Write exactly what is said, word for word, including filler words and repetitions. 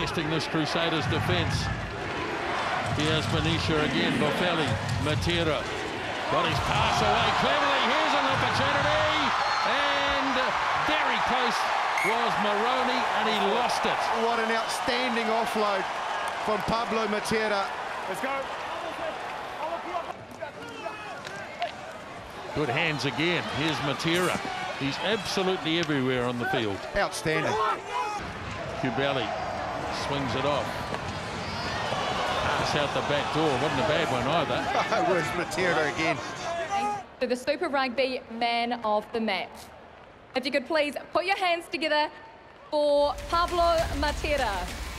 testing this Crusaders defence. Here's Benicia again, Boffelli, Matera. Got his pass away cleverly. Here's an opportunity. And very close was Maroney, and he lost it. What an outstanding offload from Pablo Matera. Let's go. Good hands again. Here's Matera. He's absolutely everywhere on the field. Outstanding. Cubelli swings it off. Pass out the back door. Wasn't a bad one either. Where's Matera again? To the Super Rugby Man of the Match. If you could please put your hands together for Pablo Matera.